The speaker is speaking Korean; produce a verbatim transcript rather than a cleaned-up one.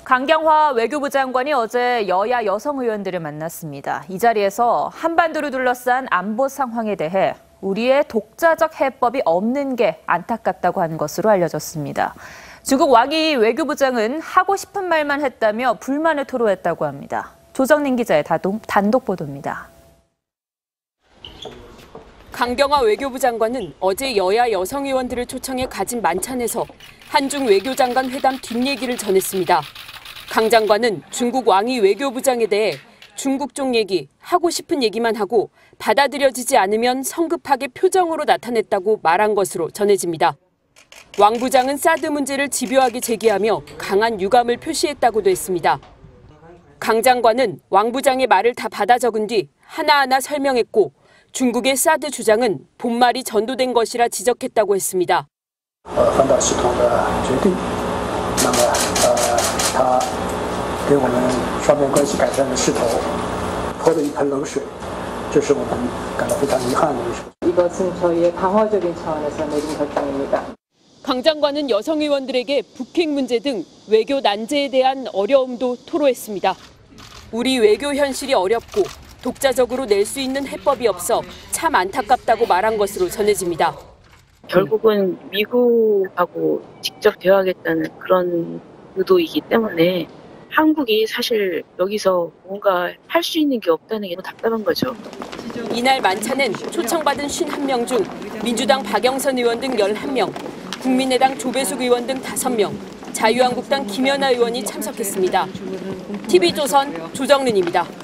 강경화 외교부 장관이 어제 여야 여성 의원들을 만났습니다. 이 자리에서 한반도를 둘러싼 안보 상황에 대해 우리의 독자적 해법이 없는 게 안타깝다고 한 것으로 알려졌습니다. 중국 왕이 외교부장은 하고 싶은 말만 했다며 불만을 토로했다고 합니다. 조정린 기자의 단독 보도입니다. 강경화 외교부 장관은 어제 여야 여성 의원들을 초청해 가진 만찬에서 한중 외교장관 회담 뒷얘기를 전했습니다. 강 장관은 중국 왕이 외교부장에 대해 중국 쪽 얘기, 하고 싶은 얘기만 하고 받아들여지지 않으면 성급하게 표정으로 나타냈다고 말한 것으로 전해집니다. 왕 부장은 사드 문제를 집요하게 제기하며 강한 유감을 표시했다고도 했습니다. 강 장관은 왕 부장의 말을 다 받아 적은 뒤 하나하나 설명했고 중국의 사드 주장은 본말이 전도된 것이라 지적했다고 했습니다. 反导系统的决定，那么呃，他给我们双边关系改善的势头泼了一盆冷水，这是我们感到非常遗憾的一事。 이것은 저희의 방어적인 차원에서 내린 결정입니다. 강 장관은 여성 의원들에게 북핵 문제 등 외교 난제에 대한 어려움도 토로했습니다. 우리 외교 현실이 어렵고 독자적으로 낼 수 있는 해법이 없어 참 안타깝다고 말한 것으로 전해집니다. 결국은 미국하고 직접 대화하겠다는 그런 의도이기 때문에 한국이 사실 여기서 뭔가 할 수 있는 게 없다는 게 답답한 거죠. 이날 만찬엔 초청받은 오십일 명 중 민주당 박영선 의원 등 열한 명, 국민의당 조배숙 의원 등 다섯 명, 자유한국당 김연아 의원이 참석했습니다. 티비조선 조정린입니다.